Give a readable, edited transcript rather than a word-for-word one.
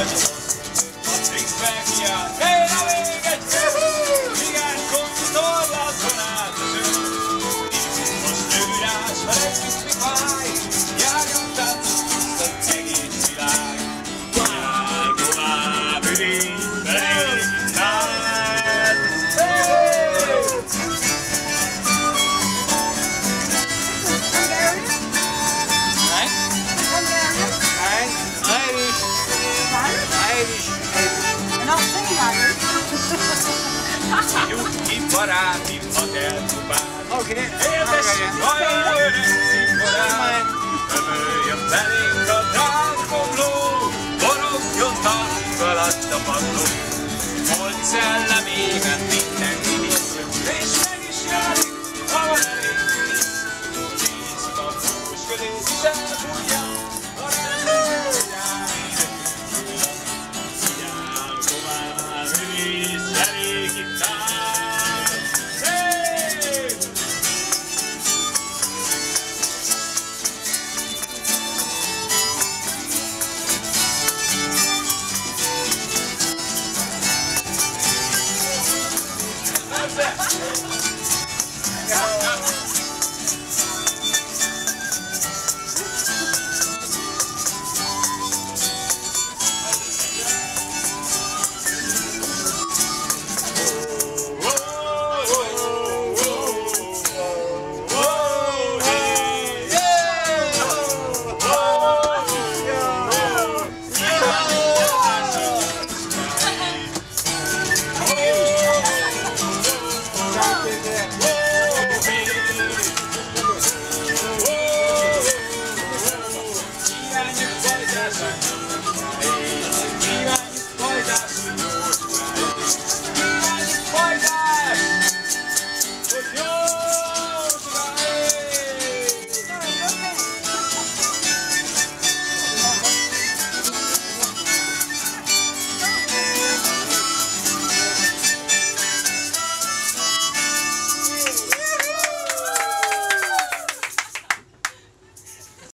Patrik felkiállt, hey, na még egy Gigánkon, vitorlázzon át az ő. Igyunk most nőrás, feledjük, mi fáj, Járjon, táncot, egész világ. Igyál Komám, ürítsd, fenékig, telt. Igyuk, barátim, a telt, kupát. Éltessük, hajjön, öreg, színkorán. Ömöljön belénk a drágomló, borogjon talpig alatt a padló. Holdi szellemében